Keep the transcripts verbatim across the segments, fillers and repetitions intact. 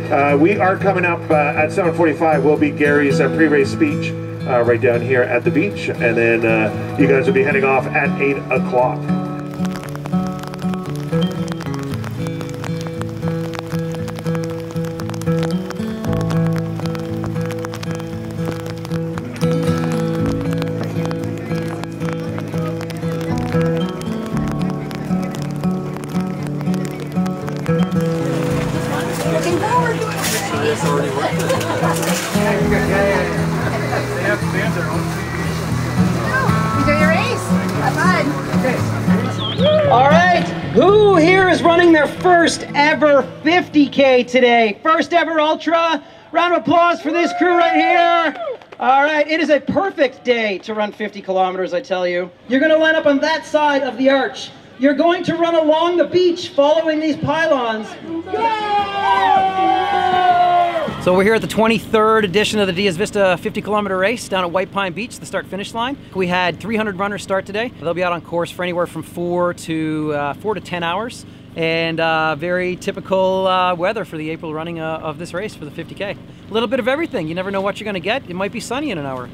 Uh, we are coming up uh, at seven forty-five. Will be Gary's uh, pre-race speech uh, right down here at the beach, and then uh, you guys will be heading off at eight o'clock. Enjoy your race. Have fun. All right, who here is running their first ever fifty K today? First ever ultra. Round of applause for this crew right here. All right, it is a perfect day to run fifty kilometers, I tell you. You're going to line up on that side of the arch. You're going to run along the beach following these pylons. So we're here at the twenty-third edition of the DIEZ Vista fifty kilometer race down at White Pine Beach, the start finish line. We had three hundred runners start today. They'll be out on course for anywhere from four to uh, four to ten hours, and uh, very typical uh, weather for the April running uh, of this race for the fifty K. A little bit of everything. You never know what you're going to get. It might be sunny in an hour.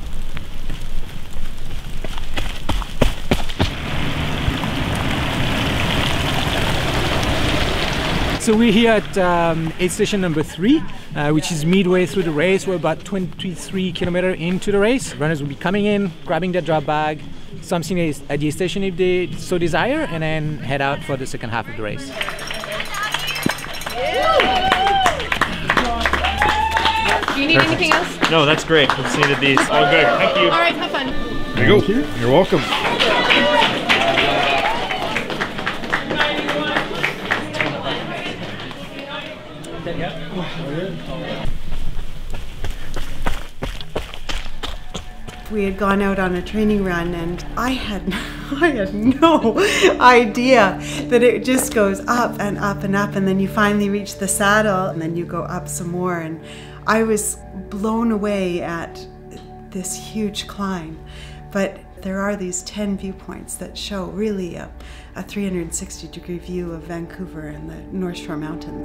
So we're here at um, aid station number three, uh, which is midway through the race. We're about twenty-three kilometers into the race. Runners will be coming in, grabbing their drop bag, something at the aid station if they so desire, and then head out for the second half of the race. Do you need Perfect. anything else? No, that's great. Let's see the these. All good. Thank you. All right, have fun. There you go. You're welcome. We had gone out on a training run, and I had I had no idea that it just goes up and up and up, and then you finally reach the saddle, and then you go up some more, and I was blown away at this huge climb. But there are these ten viewpoints that show really a, a three hundred sixty degree view of Vancouver and the North Shore Mountains.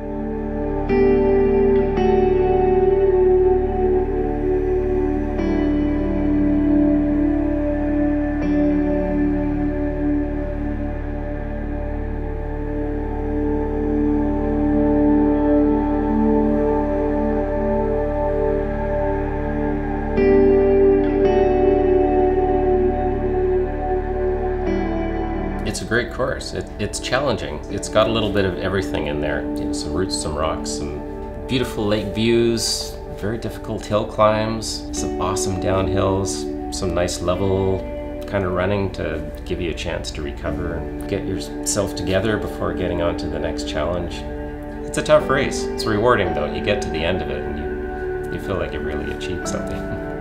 It's a great course. It, it's challenging. It's got a little bit of everything in there. You know, some roots, some rocks, some beautiful lake views, very difficult hill climbs, some awesome downhills, some nice level kind of running to give you a chance to recover and get yourself together before getting on to the next challenge. It's a tough race. It's rewarding though. You get to the end of it and you, you feel like you really achieved something.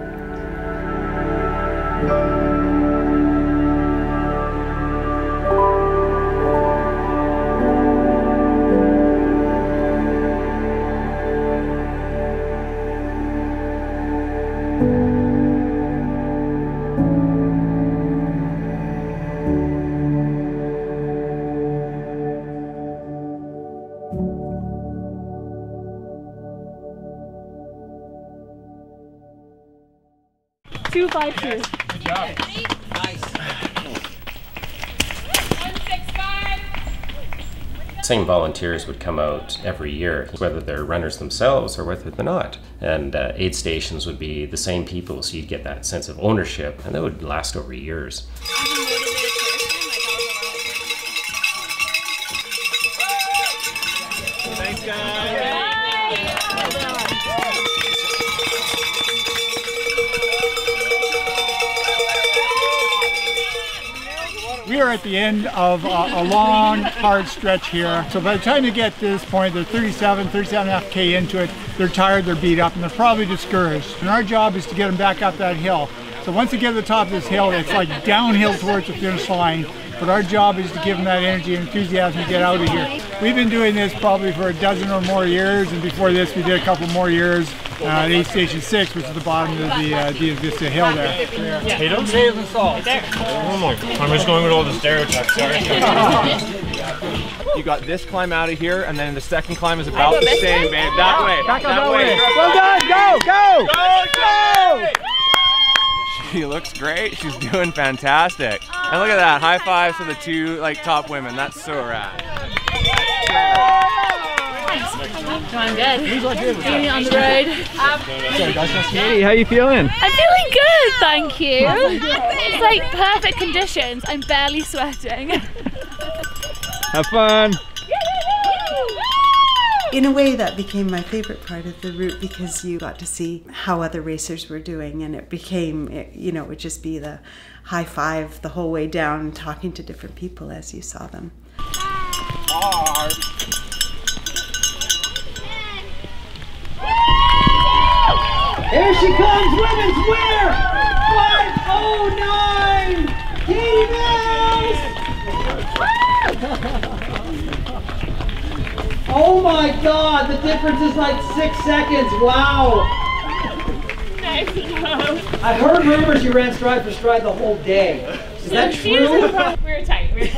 Two by two. Good job. Nice. One six five. Same volunteers would come out every year, whether they're runners themselves or whether they're not. And uh, aid stations would be the same people, so you'd get that sense of ownership, and that would last over years. Thanks, guys. We are at the end of a, a long, hard stretch here. So by the time you get to this point, they're thirty-seven, thirty-seven and a half K into it. They're tired, they're beat up, and they're probably discouraged. And our job is to get them back up that hill. So once they get to the top of this hill, it's like downhill towards the finish line. But our job is to give them that energy and enthusiasm to get out of here. We've been doing this probably for a dozen or more years, and before this we did a couple more years uh, at aid station six, which is the bottom of the uh, DIEZ Vista hill there. Potatoes? Potatoes and salt. Oh my God. I'm just going with all the stereotypes, sorry. You got this climb out of here, and then the second climb is about the same, babe. That way. Back up that that way. way. Well done. Go, go. Go, go! She looks great. She's doing fantastic. And look at that. High fives to the two like top women. That's so rad. I'm good. Being on the road. Um, Katie, how you feeling? I'm feeling good, thank you. It's like perfect conditions. I'm barely sweating. Have fun. In a way, that became my favorite part of the route because you got to see how other racers were doing, and it became, you know, it would just be the high five the whole way down, talking to different people as you saw them. Here she comes, women's winner, five oh nine, Katie Mills! Oh my God, the difference is like six seconds, wow. I've heard rumors you ran stride for stride the whole day. Is that true? We were tight, we were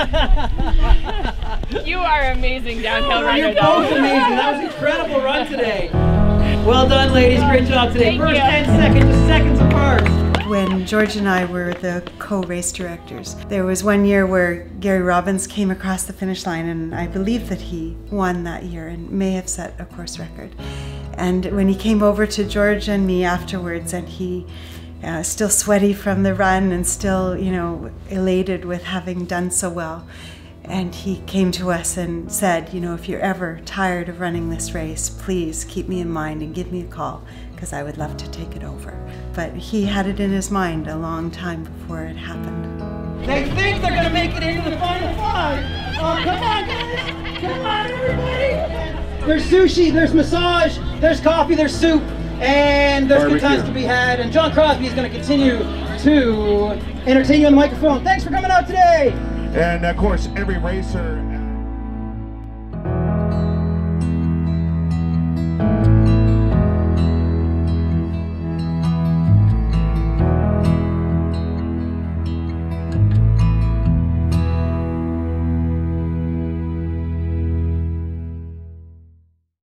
close. You are amazing downhill runner. You're both amazing, that was an incredible run today. Well done, ladies. Great job today. Thank First you. and second, just seconds apart. When George and I were the co-race directors, there was one year where Gary Robbins came across the finish line, and I believe that he won that year and may have set a course record. And when he came over to George and me afterwards, and he uh, still sweaty from the run and still, you know, elated with having done so well, and he came to us and said, you know, if you're ever tired of running this race, please keep me in mind and give me a call, because I would love to take it over. But he had it in his mind a long time before it happened. They think they're going to make it into the final five. Oh, come on, guys. Come on, everybody. There's sushi, there's massage, there's coffee, there's soup, and there's good times to be had. And John Crosby is going to continue to entertain you on the microphone. Thanks for coming out today. And of course, every racer